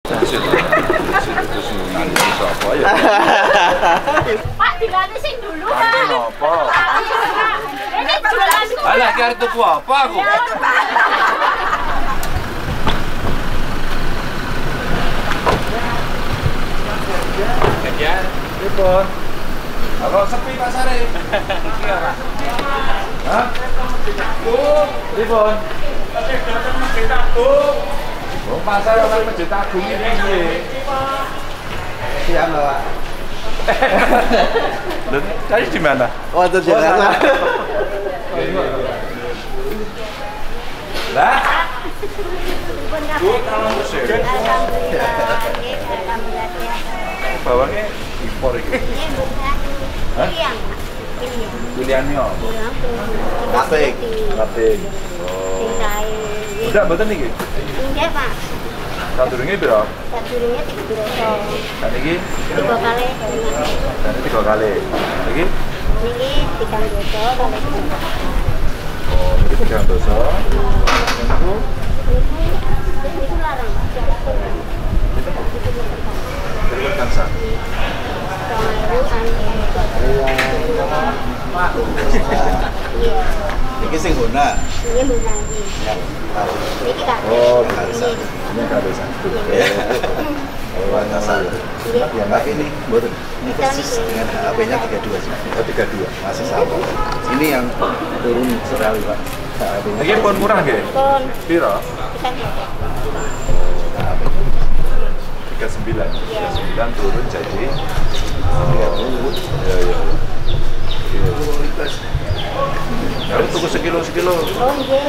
Pak, diganti sing dulu, Pak. Kenapa? Ini jualan. Alah, ki arep tuku apa aku? Ya, Ribon. Kalau sepi pasare. Iki ora. Hah? Ribon. Tapi datang Masjid Agung. Oh, pasar orang Masjid Agung ini piye? Siang lah, Pak. Loh, tadi di mana? Oh, itu Jakarta. Lah, bawangnya impor iki. Hah? Pilihannya apa? Kaping. Kaping. Oh. Udah mboten niki? Nggih, Pak. Sadurunge piro? Sadurunge 3 Dan iki? 3 kali. Dan ini 3 kali. Iki? Niki 3 dosa kali. Oh, ini 3 dosa. Niku? Niku larang, Pak. Terus kansa. Iki sing guna. Ini benar iki. Ya, tahu. Niki Kak. Oh, Kalisa. ini kado satu. Oh, atasan. Ya, Mbak ini mboten. Ini persis dengan HP-nya 32 sih. Oh, 32. Masih sama. Ini yang turun sekali, Pak. Iki pun murah nggih? Pun. Piro? Kita 39. 39 turun jadi 30. Ya, ya. Ya, tuku sekilo. Oh, nggih.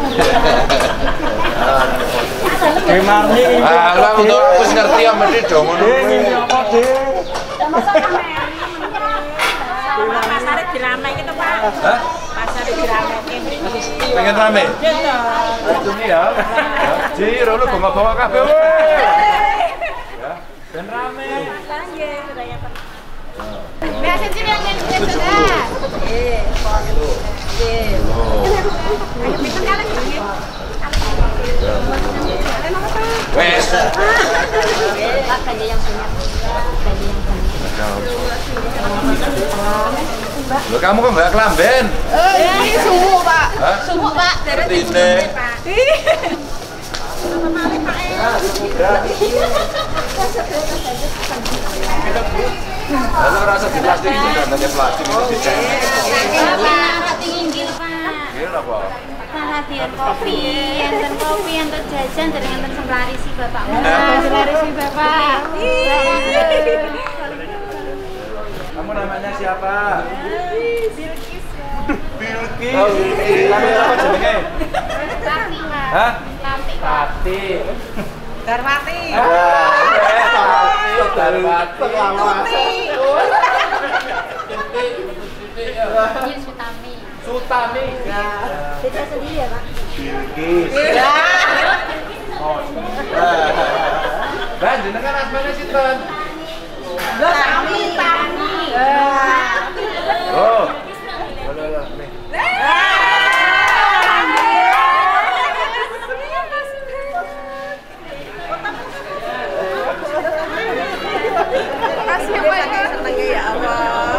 Gemarnya ini. Alah, untuk aku ngerti ya mesti do ngono. Ini apa, Dik? Pasar diramai gitu, Pak. Hah? Pasar diramai. Pengen rame? Itu nih ya. Jiro lu bawa kabeh weh. Ya, ben rame. Biasa sini yang sudah. Wes. Pak, belanja yang banyak. Loh, kamu kok nggak kelamben? Ini sumuk, Pak. Hah? Sumuk, Pak. Ini. Lalu rasa di plastik itu dan ada plastik itu dicek. Hati inggil, Pak. Ini apa? Perhatian kopi, enten jajan dari enten semlarisi Bapak. Semlarisi Bapak. Kamu namanya siapa? Bilkis. Bilkis. Oh, Bilkis. Namanya apa jenenge? Tati, Pak. Hah? Tati. Tati. Darmati. Darmati. Ini Sutami. Sutami. Beda sendiri ya, Pak? Bilkis. Dan jenengan asmane sinten? Tami. Oh. Kasih banyak senangnya ya Allah.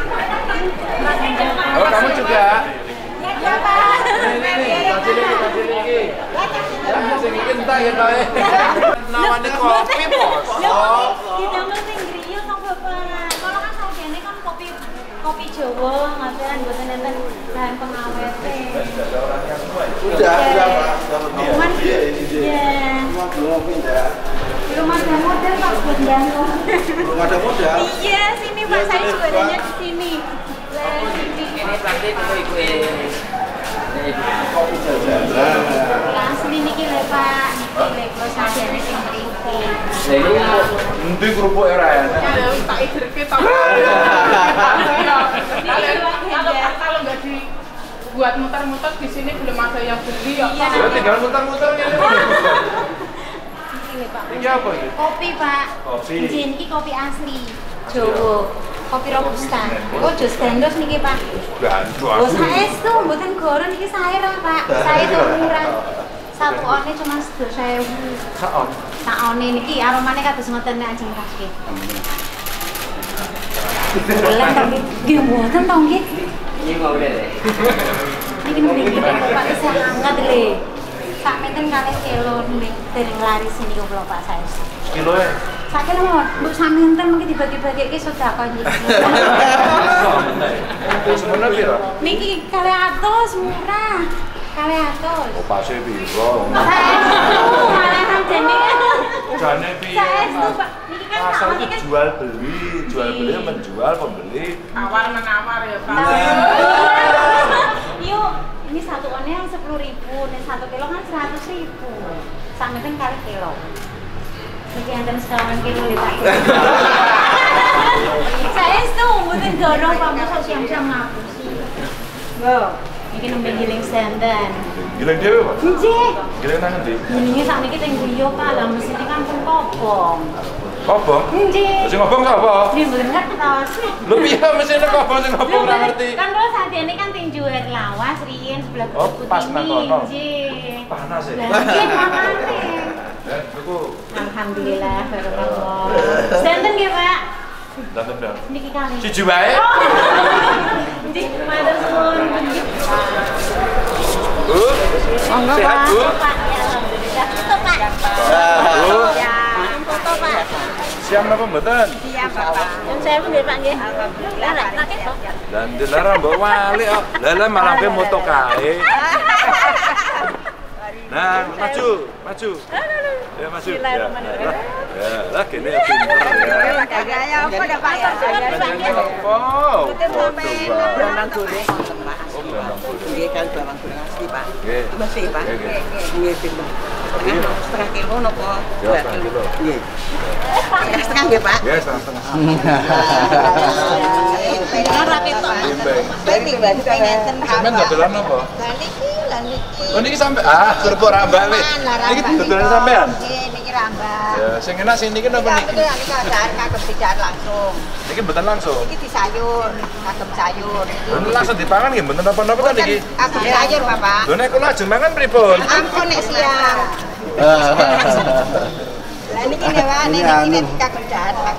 Oh, kamu juga? Ya, Pak. Ini, kasih lagi. Ya, sing iki entah ya, Pak. Nawane kopi, Bos. Oh. Didamel sing griya to, Bapak. Kalau kan saudene kan kopi Jawa, ngajaran mboten enten bahan pengawet. Sudah, Pak. Cuman ya. Belum pindah. Belum ada model, Pak, buat jantung. Belum ada modal. Iya, sini Pak, saya juga adanya di sini. Kopi jajanan. Asli niki lho, Pak. Niki lho, kalau sajane sing mriki. Endi kerupuk era ya? Tak idirke tak. Kalau nggak dibuat muter-muter di sini belum ada yang beli ya. Ya tinggal muter-muter ya. Ini Pak. Ini apa ini? Kopi, Pak. Kopi. Ini kopi asli Jawa. Kopi robusta. Oh, jus gandos niki, Pak. Gantu Oh, aku. saestu mboten goron iki sae ra, Pak. Sae tuh murah. Sapuane cuma 12.000. Saon. Saone niki aromane kados ngoten nek ajeng raske. Lha nggih mboten to nggih. Iki kok udah deh. Niki niki Pak bisa angkat le. Sak meten kalih kilo ning dereng laris niku kula Pak saestu. Kiloe. Sak kilo mbok samenten mengki dibagi-bagike sedekah nggih. Semono piro? Niki 200 murah. 200. Oh, pase piro? Malahan jane. Jane piye? Saestu Pak. Niki kan Asal niki itu kan jual beli menjual pembeli. Tawar menawar ya Pak. Yuk, ini satu onnya yang 10.000, nih 1 kilo kan 100.000. Sampai kan kali kilo. Niki enten sekawan kilo deh Pak. Saya itu mungkin dorong Pak masuk siang-siang ngapusi. Go. Niki nembe giling senden. Giling dhewe, Pak? Nggih. Giling nang endi? Gilinge sakniki teng Guyo Pak, lah mesine kan pun kobong. Kobong? Nggih. Sing ngobong sapa? Nggih mboten ngertos. Lho piye mesine kobong sing ngobong ora ngerti? Kan kalau sadene kan ting juwer lawas riyen sebelah Oh, pas nang kono. Nggih. Panas ya. Lah nggih makane. Tuku. Alhamdulillah barokah. Senten nggih, Pak. Danten berapa? Niki kali. Siji wae. Nggih, matur suwun. Bu. Monggo, Sehat, Pak. Bu? Pak, ya alhamdulillah. Tutup, Pak. Bu. Ya, tutup, Pak. Siap napa mboten? Siap, Pak. Yang saya nggih, Pak nggih. Alhamdulillah. Lah, nakit kok. Dan dilarang mbok wali kok. Lah malah pe moto kae. Nah, maju. Ya maju. Ya, lah kene ya pinter ya. Gaya apa dah Pak ya? Apa? Bawang goreng wonten Pak. Oh, bawang goreng. Nggih kan bawang goreng asli Pak. Nggih. Masih Pak. Nggih. Nggih pinten. Setengah kilo napa? Ya, setengah kilo. Nggih. Setengah nggih Pak. Ya, setengah. Ora ketok. Timbang. Sampeyan dodolan apa? Lah niki. Oh niki sampe kerupuk rambak wis. Niki dodolan sampean. Nggih, niki rambak. Ya, sing enak sing niki napa niki? Niki kagem pijar langsung. Niki mboten langsung. Niki disayur, kagem sayur. Ini langsung dipangan nggih mboten napa-napa ta niki? Kagem sayur, Bapak. Lho nek kula ajeng mangan pripun? Ampun nek siang. Lah niki nggih Pak, niki kagem jahat Pak.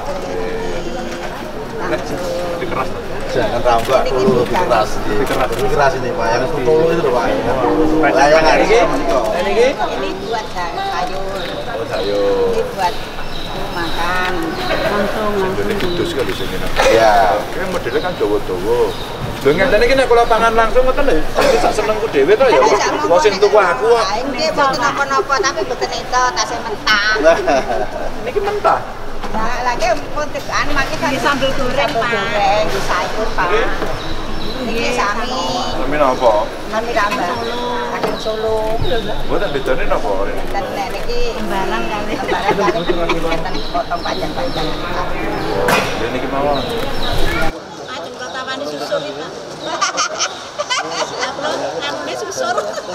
Lebih keras. Jangan rambak dulu, lebih keras. Lebih keras ini Pak, yang setulu itu Pak. Layangan ini. Niki? Ini buat sayur. Oh, sayur. Ini buat makan langsung. Ini kudus kali sing enak. Ya. Oke, modelnya kan dawa-dawa. Lho ngeten iki nek kula pangan langsung ngoten lho. Jadi sak senengku dhewe to ya. Wong sing tuku aku kok. Nggih boten napa-napa tapi boten itu tasih mentah. Niki mentah. Nah, lagi pun tekan makin kan sambal goreng, Pak. Goreng, di sayur, Pak. Niki sami. Sami napa? Sami rambak. Kacang Solo. Mboten bedane napa? Dan niki barang kali. Barang potong panjang-panjang. Lha niki mawon. Ajeng tawane susur iki, Pak. Lah kanune susur.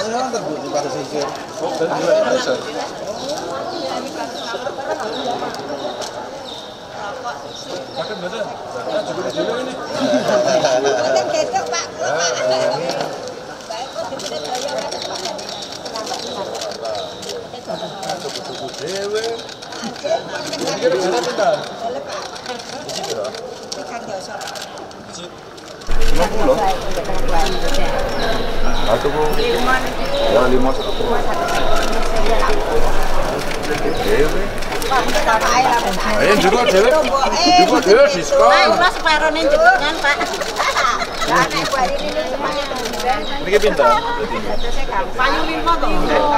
Oh, dan juga susur. Makan mboten? Nah, juga ini. Mboten gedok, Pak. Tuku dhewe. Iki lho ana pinten? Iki piro? 50. Tuku 5. Ya 5 satu. Dhewe. Ayo juga dhewe. Juga dhewe diskon. Ora separone jenengan, Pak. Lah nek bari ini semuanya Niki pinten? payu 5 to.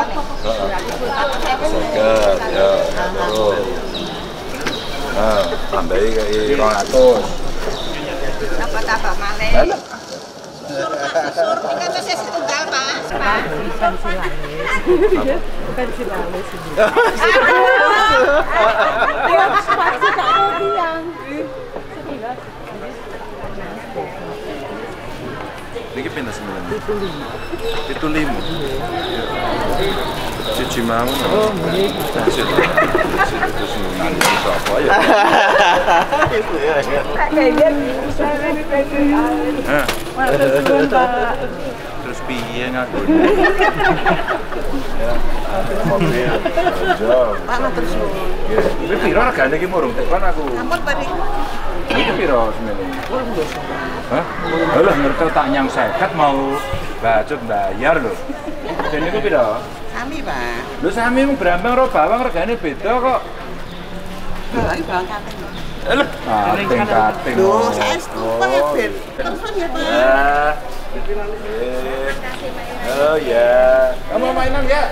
Seket, ya. Terus. Nah, tambahi kayak 200. Tambah malih. Sur iki wis setunggal, Pak. Niki pinten sebenarnya? 75. Siji mau. Oh, nggih. Terus nang apa ya? Terus piye nganggo. Ya, mobil, jauh. Pak matur suwun. Nggih. Kuwi piro regane iki murung tekan aku. Ampun Pak. Iki piro semene? Hah? Alah ngerti tak nyang 50 mau bacut bayar lho. Dene iku piro? Sami Pak. Lho sami mung brambang karo bawang regane beda kok. Lagi bawang kating. Alah, kating-kating. Lho, saestu Pak Ben. Terusan ya Pak. Oh ya. Kamu mainan ya?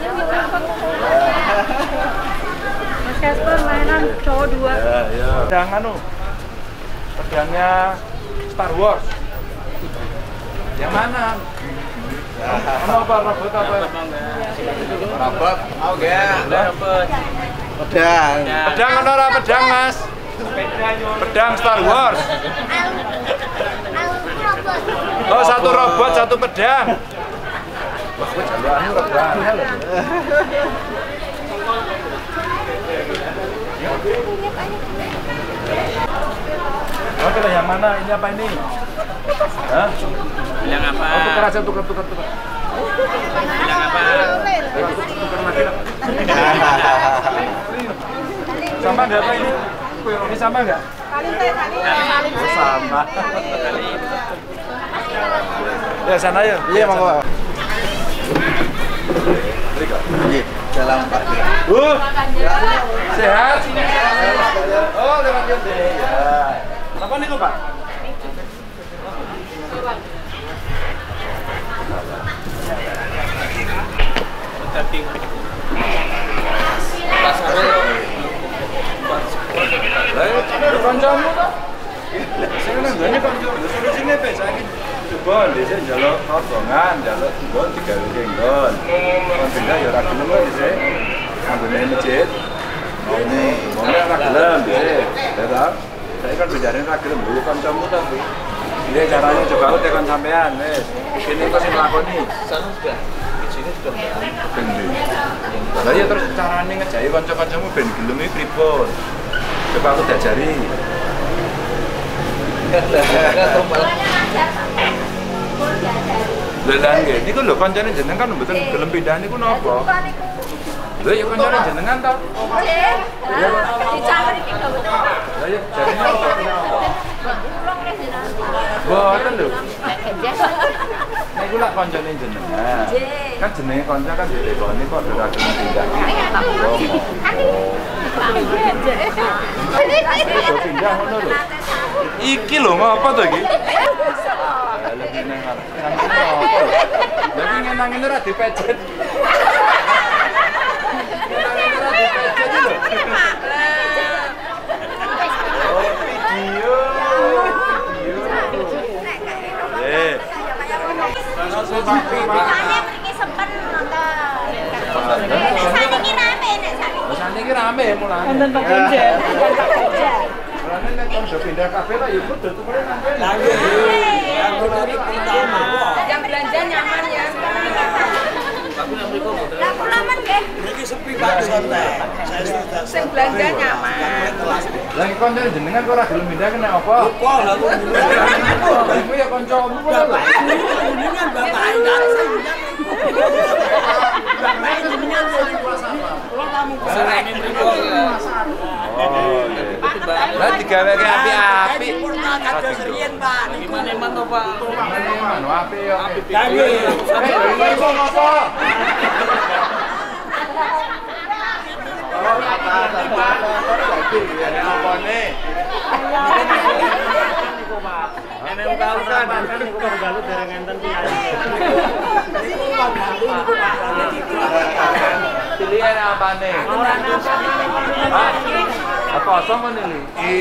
Mas Kasper mainan cowok 2. Ya. Pedang anu. Pedangnya Star Wars. Yang mana? Kamu apa robot apa? Robot, oke. Robot. Pedang. Pedang ana ora pedang, Mas? Pedang Star Wars. Oh, satu robot, satu pedang. Wah, kowe jaluane robot lho. Oke, yang mana? Ini apa ini? Hah? Yang apa? Oh, tukar aja, tukar. Yang apa? Tukar lagi lah. Sama nggak apa ini? Ini sama nggak? Sama. Ya sana ya. Iya, monggo. Iya, dalam Pak. Sehat? Oh, lewat Yonde. Ya. Apa nih Pak? Kancamu ta? Sing nang gone kancamu, solusine pe saiki coba dhisik njaluk rombongan, njaluk nggon digawe nggon. Kon pindah ya ora gelem kok dhisik. Anggone masjid. Ini, wong ora gelem dhisik. Ya ta? Saiki kan bendane ora gelem lho kancamu ta kuwi. Piye caranya coba aku tekan sampean wis. Kene kok sing lakoni. Sana sudah. Sini sudah. Bendi. Lah ya terus carane ngejahi kanca-kancamu ben gelem iki pripun? Coba aku diajari. Lha nggih, niku lho kancane jenengan kan mboten gelem pindah niku napa? Lha ya kancane jenengan ta? Nggih. Dicampur iki lho. Lah ya jarine apa? Mboten lho. Niku lak kancane jenengan. Kan jenenge kanca kan dileboni kok ora gelem pindah. Pindah ngono lho. Iki lho ngapa to iki? Lebih nang ngarep. Lagi ngenang ngene ora dipecet. Oh, video. Saniki rame mulane. Wonten Pak Ganjar. Mulane nek kon pindah kafe lah ya kudu tukule nang kene. Lah nggih. Yang belanja nyaman ya. Aku nang mriku mboten. Lah kula men nggih. Iki sepi Pak santai. Sing belanja nyaman. Lah iki kon jenengan kok ora gelem pindah kena apa? Kok lha kok Iku ya kancamu kok lho. jenengan bapak ndak Sering mriku. Oh, lah digaweke api-api. kados riyen Pak. Gimana to, Pak? Manu api yo. Nggih. Iku ngopo? Oh, apa-apa. Ya nek opone. Nek ugal-ugalan kan niku ugal dereng enten piye. Pilihan apane? Ora napa. Apa kosong men iki?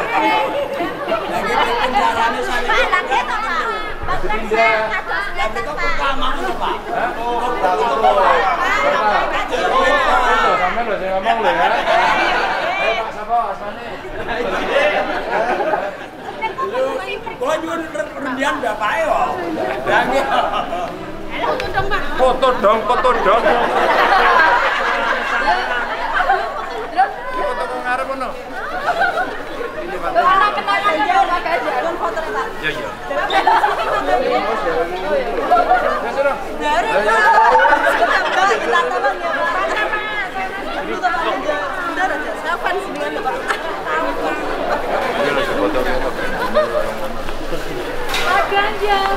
Sampai lo saya ngomong lo ya. Ayo Pak Sapa asmane. Kula nyuwun rendian bapake kok. Lah nggih. Foto dong. Foto ngarep ngono. Ini Pak. Kenal foto Pak. Ya. Ini lagi foto. Pak Ganjar,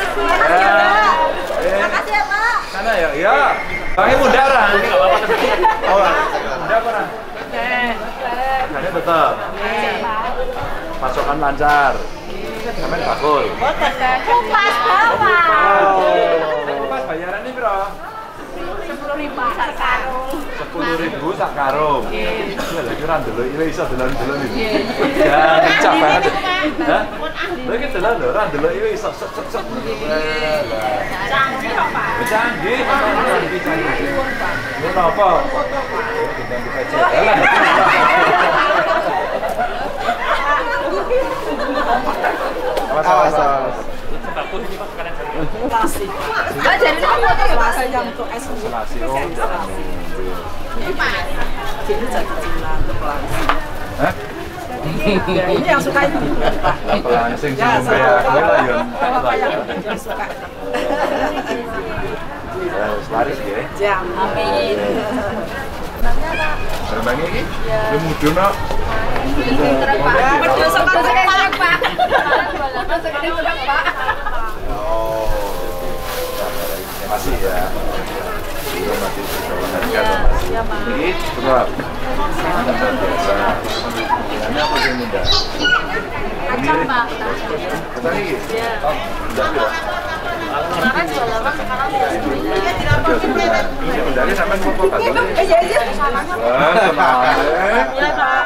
makasih ya Pak. Sana ya, iya. Bangnya mundaran. Oh, mudah apa? Ini tetap. Pasokan lancar. Sampai bakul. Kupas Bapak. Pas bayarannya bro? 10.000 sak karung. 10.000 sak karung. Iya lagi ora ndelok iki iso delon-delon iki. Ya, cak banget. Hah? Lagi delon lho, ora ndelok iki iso set. Canggih kok, Pak. Canggih, canggih. Ngono apa? Kita buka jalan. Awas. Takut ini Pak sekarang saya. Enggak jadi apa tuh ya Mas yang untuk es. Selasi jangan nunggu. Jadi kecilan pelangsi. Hah? Ya, ini yang suka itu. Pelangsing sing ya, kuwi lho yo. Bapak yang suka. Ya, wis laris nggih. Jam. Amin. Serbangi iki? Lu mudun kok. Pedus sekali Pak. Oh. Masih ya. Itu masih sesuai harga masih. Ini berapa? Biasa. Ini apa sih muda? Kacang Pak. Kacang ini? Oh, enggak ya. Kemarin 28, sekarang 29. Ini mudanya sampai mau kok kacang. Iya. Wah, tenang. Iya Pak.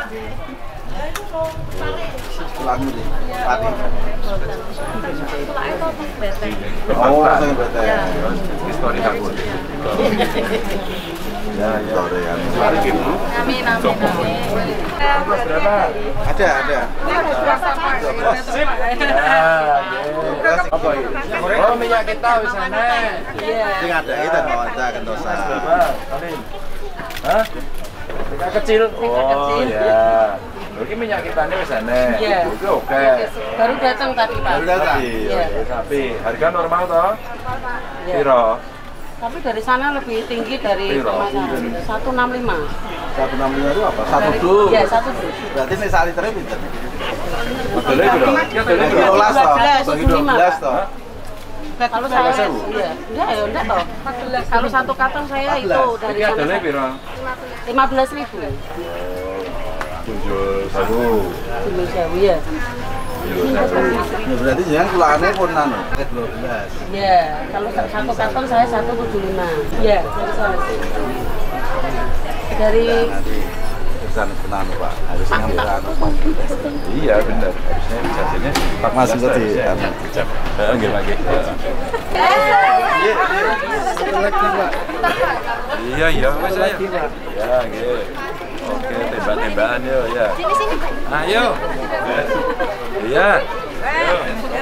Tulangmu nih, pati. Tulangnya tuh beteng. Oh, saya bete. Histori takut. Ya. Lari gitu. Amin. Mas berapa? Ada. Sip. Apa ini? Oh, minyak kita wis ana. Iya. Sing ada itu mau ada kendosa. Berapa? Kali. Hah? Minyak kecil. Oh, ya. Oke minyak kita ini wis ana. Iya. Oke, oke. Baru datang tadi Pak. Baru datang. Iya. Tapi harga normal toh? Iya. Piro? Tapi dari sana lebih tinggi dari Piro? pemasaran. 165. 165 itu apa? Satu dus. Iya, 1 dus. Berarti nih sehari terus pinter. Modelnya piro? Ya modelnya piro? 12 toh. 12, Bagi 75. 12 toh. Kalau saya, iya. Enggak toh. Kalau 1 karton saya itu dari Iki sana. modelnya piro? 15.000. Tunjul sewu. Dulu sewu ya. Tunjul sewu. Ya berarti jangan kulane pun anu, 12. Iya, kalau 1 karton saya 175. Iya, dari sana. Dari Nanti pesan penan Pak, harus ngambil anu Pak. Iya benar. Harusnya jadinya Pak Masih tadi. Nggih lagi. Iya, Mas saya. Ya, nggih. Oke, tembak-tembakan yo ya. Sini. Ayo. Iya. Ayo.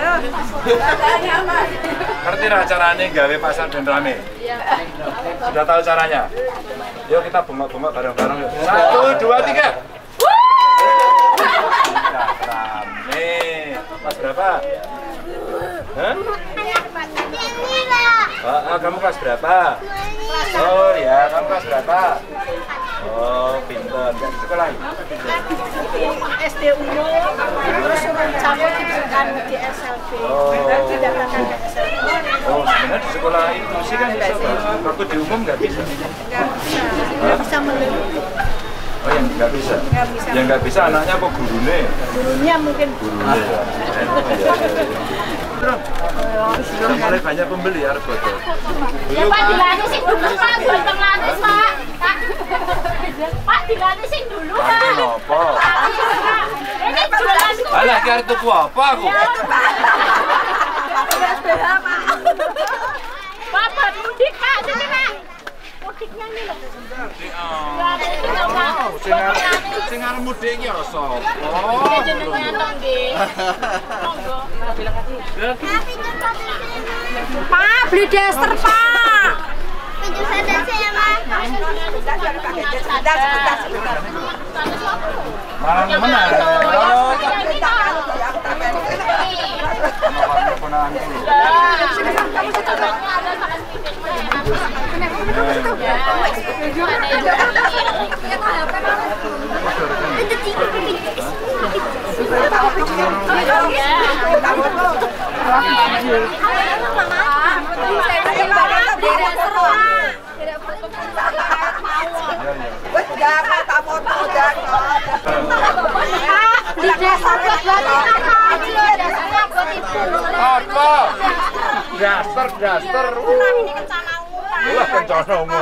Ngerti ra carane gawe pasar ben rame? Iya. Sudah tahu caranya? Yuk kita bengok-bengok bareng-bareng yuk. 1, 2, 3. Rame. Mas berapa? Hah? Kamu kelas berapa? Oh ya, kamu kelas berapa? Oh, pinter. Di sekolah ini? SD umum, terus sampai diberikan di SLB. Didatangkan ke SLB. Oh, sebenarnya di sekolah itu sih kan bisa, Pak. Waktu di umum nggak bisa. Nggak bisa melulu. Oh, yang nggak bisa? Nggak bisa. Yang nggak bisa anaknya apa gurunya? Gurunya mungkin. Gurunya. Sudah mulai banyak pembeli harus betul. Ya Pak, dilanisin dulu Pak, buatan lanis Pak. Pak, dilanisin dulu Pak. Tapi nopo? Ini jualan kok. Alah, ki arep tuku apa aku? Bapak mudik Pak, sini Pak. Mudiknya ini loh. Sing arep mudik ki ya sapa? Jenengnya Tongge. Monggo. Pak, beli daster Pak. Pinjam sadar saya, Mas. Malah menang. Oh, Daster. Lah kencana umum.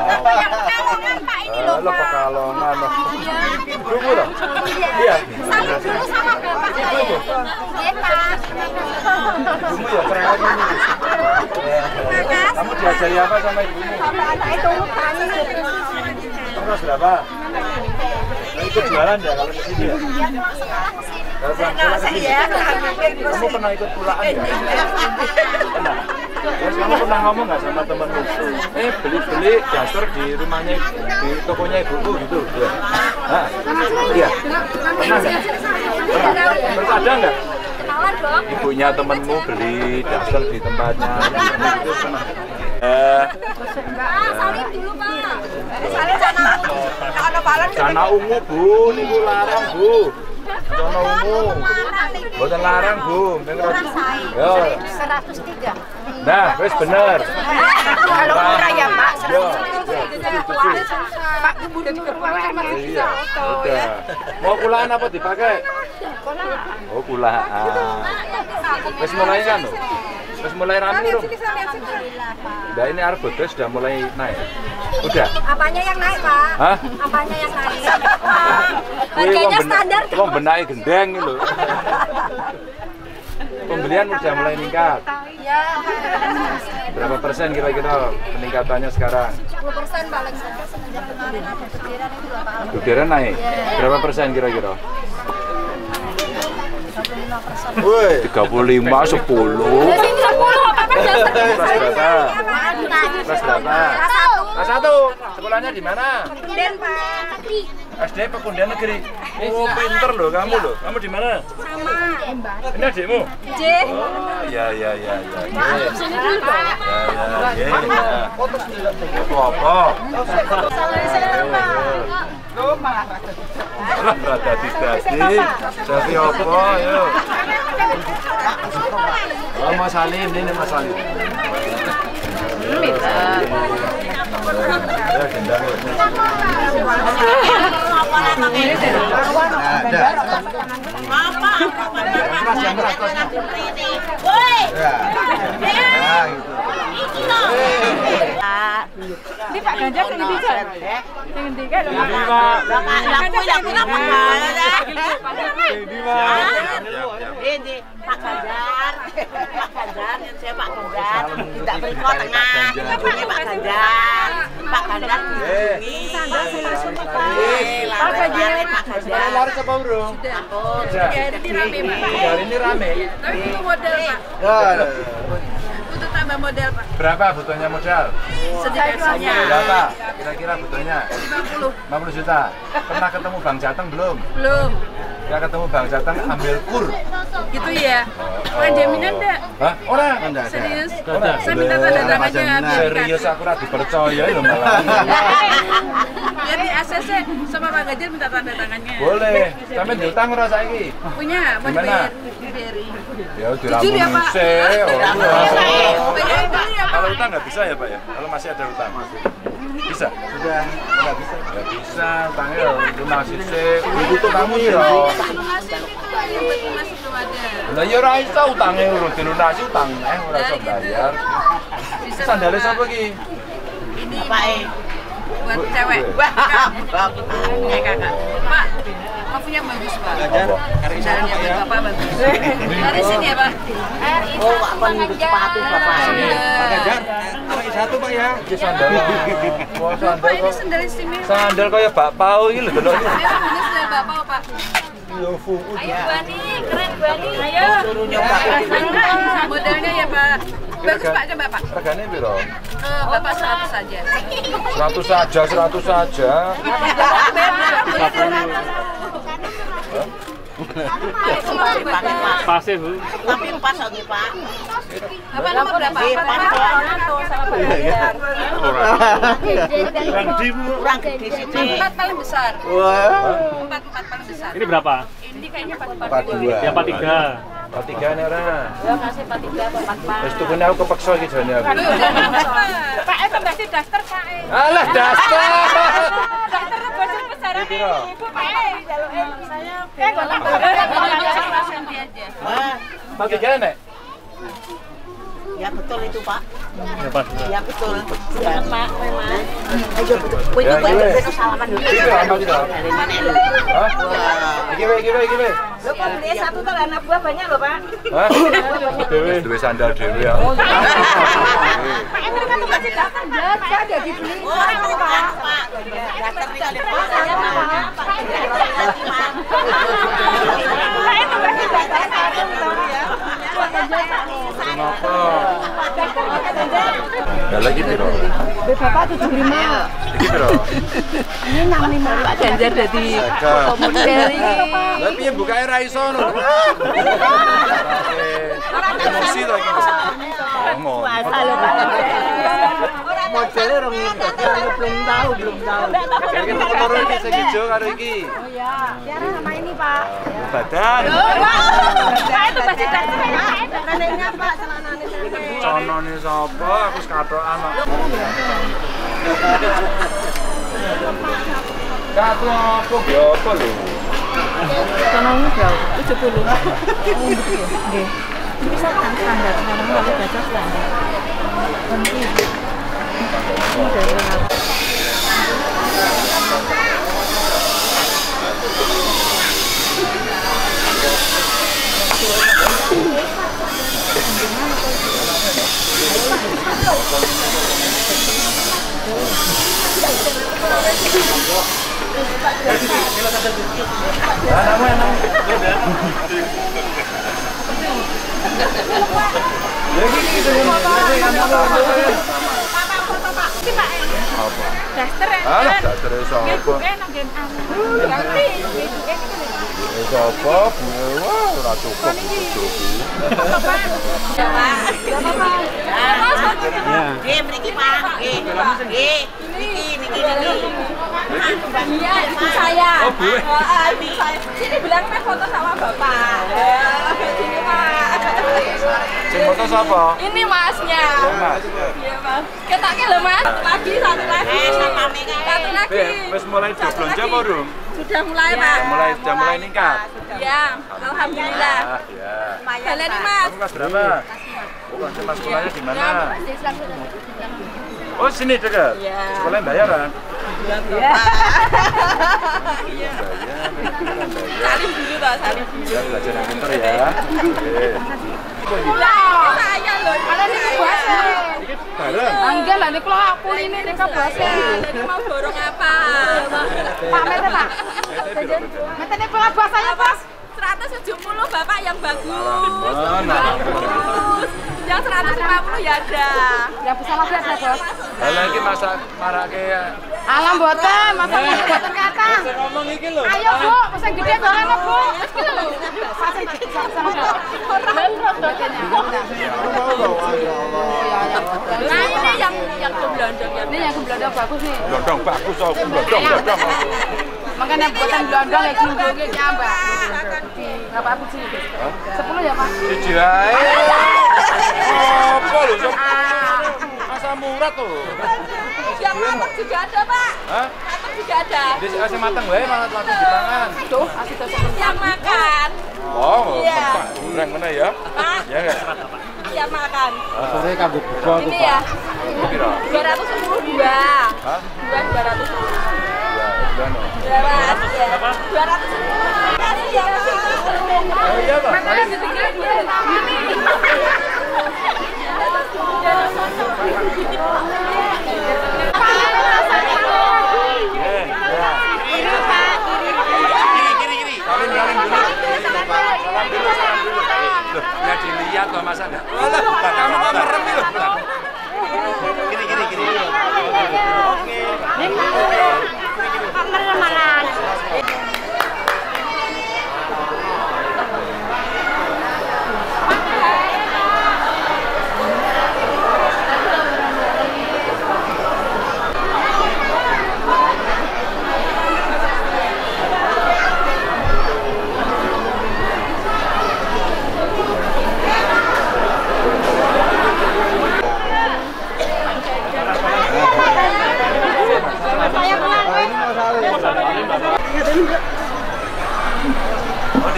Lah Pekalongan. Tunggu loh. Iya. Salim dulu sama Bapak saya. Iya, Pak. Ibumu ya keren lagi nih. Kamu diajari apa sama ibumu? Bapak itu tani. Kelas berapa? Ikut jualan ya kalau ke sini ya? Iya, pulang sekolah ke sini. Kalau pulang sekolah ke sini? Kamu pernah ikut pulaan ya? Pernah? Terus kamu pernah ngomong nggak sama temenmu? Beli daster di rumahnya, di tokonya ibuku gitu? Ya? Hah? Iya? Pernah nggak? Pernah? Terus ada nggak? Kenalan dong. Ibunya temenmu beli daster di tempatnya? Itu pernah? Salim dulu, Pak. Salim sana. Cana ungu Bu, niku larang Bu. Cana ungu. Boten larang Bu. Yo. 103. Nah, wis bener. Kalau murah ya, Pak. Yo. Pak kemudian keruangan Iya. Udah. Mau kulaan apa dipakai? Oh, kulaan. Wis mulai kan lho. Wis mulai rame lho. Nah, ini Arbodes sudah mulai naik. Udah. Apanya yang naik, Pak? Hah? Apanya yang naik? Harganya standar. Wong benake gendeng lho. Pembelian udah mulai meningkat. Ya. Berapa persen kira-kira peningkatannya sekarang? 10% paling sedikit semenjak kemarin ada butiran itu Pak. Butiran naik. Berapa persen kira-kira? 35%. Woi, 35, 10. Jadi 10 apa kan Kelas berapa? Kelas berapa? Kelas 1. Sekolahnya di mana? Kemudian Pak. SD Pekundian Negeri. Oh, pinter loh kamu loh. Kamu di mana? Sama. Ini adikmu? J. Oh, ya. Apa? Lah dadi. Jadi apa yuk? Oh, Mas Salim, ini Mas Salim. Ya, gendang ya. Ini Pak Ganjar yang ngendi kan? Yang ngendi kan? Ini Pak Ganjar, yang saya Pak Ganjar, tidak berikut tengah, ini Pak Ganjar, Pak Ganjar ini, Pak Ganjar, Lari ke Paurung. Sudah. Hari ini rame. Tapi itu model, Pak. Untuk tambah model, Pak. Berapa butuhnya modal? Sedikitnya. Berapa? Kira-kira butuhnya? 50. 50 juta. Pernah ketemu Bang Jateng belum? Belum. Ya ketemu Bang Jateng ambil kur. Gitu ya. Bukan jaminan enggak? Hah? Orang? Serius? Orang? Saya minta tanda tangannya biar Serius aku ora dipercaya ya malah. biar di ACC sama Pak Ganjar minta tanda tangannya. Boleh. Sampe diutang ora saiki? Punya, mau Gimana? dibayar. Dibayari. Ya Jujur ya, Pak. Kalau utang nggak bisa ya Pak ya? Kalau masih ada utang? Bisa? Sudah nggak bisa? Nggak bisa, utangnya lunasi sih. Itu kamu ya. Masih belum ada. Lah ya ora iso utange urung dilunasi utangnya ora iso bayar. Sandale sapa iki? Ini buat cewek. Kakak. Pak, kopinya bagus, Pak. Sandalnya buat Bapak bagus. Dari sini ya, Pak. oh Pak sepatu Bapak. Pak Ganjar, ada satu Pak ya. Iki sandal. Wah, Pak, ini sandal. sandal istimewa. Sandal kaya bakpao iki lho delok iki. Ini sandal Bapak, Pak. Yo fu. Ayo Bani, keren Bani. Ayo. Modelnya ya, Pak. Bagus, Pak, coba, Pak. Regane piro? Bapak 100 saja. 100 saja, 100 saja. Pas Bu. Tapi pas lagi Pak. Apa nomor berapa? Kurang di Bu. Kurang gede sih. 4 paling besar. Wah. 4 paling besar. Ini berapa? Ini kayaknya 4 42. Ya 43. 43 nih orang. Ya kasih 43 atau 44. Terus tuh aku kepaksa gitu nih aku. Pak itu kasih daster Pak. Alah daster. Daster bocor besar Ini piro? Ibu Pak jalukin saya. Wah, 43 nek. ya betul itu Pak. Ya pas. Ya betul. Ya Pak, memang. Ayo betul. Kowe iki kowe salaman dulu. Iki apa kita? Dari mana lu? Hah? Iki wae. Lo kok beli satu tuh anak buah banyak loh Pak. Hah? Dewe duwe sandal dewe ya. Pak itu kan masih daster ya ada dibeli. Oh, itu Pak. Datang nih ada Pak. Pak itu masih daster ya. Kenapa? Ya lagi piro? Bapak 75. Iki piro? Ini 65. Pak Ganjar jadi foto model ini. Lah piye bukake ra iso ngono. Emosi to iki. Ngomong. Modelnya orang belum tahu. Iki ketemu iki sing ijo karo iki. Oh ya. Tiara sama ini Pak. Badan. Pak itu masih daster ya. Neneknya Pak celanane. Conone sapa? Aku wis katokan kok. Kato apa ge apa lho? Tonongnya berapa? 70. Nggih. Bisa kan standar, kadang kalau baca standar. Nanti. Ini dari Daster ya. Alah, daster sapa? Nanggen ngerti. Sapa? Wah, ora cukup. Nggih, mriki Pak. Nggih. Niki. Iya, ibu saya. Oh, Bu. Ibu saya. Sini bilang kan foto sama Bapak. Sini Pak. Sing foto sapa? Ini Masnya. Mas. Iya, Mas. Ketake lho, Mas. Satu lagi. Satu lagi. Wis mulai belanja apa durung? Sudah mulai, Pak. Sudah mulai ningkat. Ya, alhamdulillah. Ah, ya. Baleni, Mas. Kamu kelas berapa? Oh, kelas sekolahnya di mana? Oh, sini dekat. Iya. Sekolah bayaran. Iya. Salim dulu toh, salim dulu. Ya, belajar yang pintar ya. Oke. Lah, saya loh. Ada nih puasa. Bareng. Enggak lah, ini kalau aku ini kebuasa. Jadi mau borong apa? Pak Mete Pak. Mete ini pola buasanya Pak. 170 Bapak yang bagus. Mana? Bagus. Yang 150 ya ada. Yang besar lagi ada Bos. Lah iki masak marake Alam boten, masa boten kata. ngomong iki lho. Ayo Bu, pesen gede goreng Bu. Nah ini yang gemblondong ya. Ini yang gemblondong bagus nih. Blondong bagus kok, blondong. Makanya buatan blondong ya gini nyambak. Berapa aku sih? 10 ya Pak? Siji wae. Apa lho, Sob? Asam urat tuh. Yang matang juga ada Pak. Hah? Matang juga ada. Di asam matang wae malah langsung dipangan. Tuh, asli tuh. Yang makan. Oh, Iya. goreng mana ya? Pak. Ya enggak? Yang makan. Sore kanggo buka Ini ya. Piro? 210 dua. Hah? 210. Ya, no. 200 ya. 210. Kasih ya. Oh iya, Pak. Makanya ditinggal dia. Loh, ya dilihat loh masa enggak? Alah, kamu kok merem nih loh. Gini. Oke.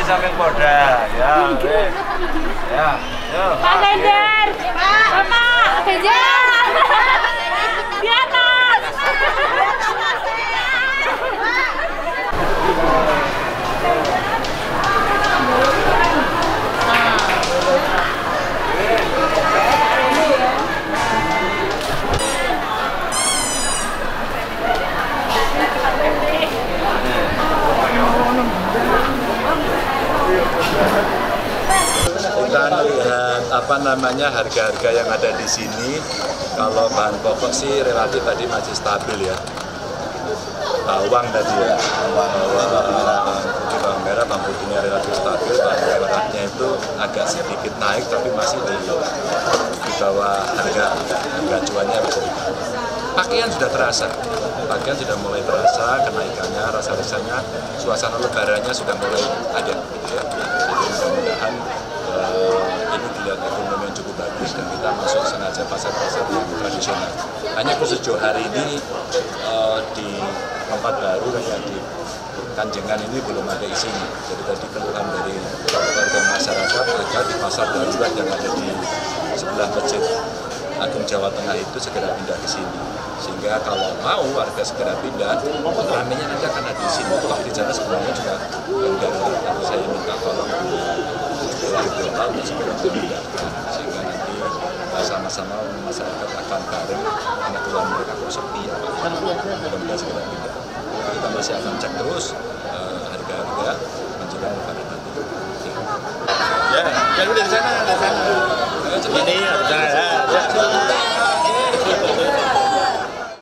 saking Polda. Ya, weh. Ya, yo. Pak Ganjar, Bapak Ganjar, di atas. Kita lihat harga-harga yang ada di sini. Kalau bahan pokok sih relatif tadi masih stabil ya. Bawang tadi ya, bawang merah, bawang putihnya relatif stabil. Bawang merahnya itu agak sedikit naik tapi masih di bawah harga acuannya. Pakaian sudah terasa, pakaian sudah mulai terasa kenaikannya, rasa-rasanya suasana lebarannya sudah mulai ada gitu ya. Jadi mudah-mudahan ini dilihat ekonomi yang cukup bagus dan kita masuk sengaja pasar-pasar yang tradisional. Hanya khusus Johar ini di tempat baru kayak di Kanjengan ini belum ada isinya. Jadi tadi keluhan dari warga masyarakat agar di pasar darurat yang ada di sebelah Masjid Agung Jawa Tengah itu segera pindah ke sini. Sehingga kalau mau warga segera pindah, ramenya nanti akan ada di sini. Kalau di sana sebenarnya juga enggak. Saya minta tolong global untuk segera dipindahkan sehingga nanti sama-sama masyarakat akan bareng karena keluar mereka kok sepi ya Pak. Mudah-mudahan segera pindah. Kita masih akan cek terus harga-harga menjelang lebaran nanti. Ya, yang dari sana.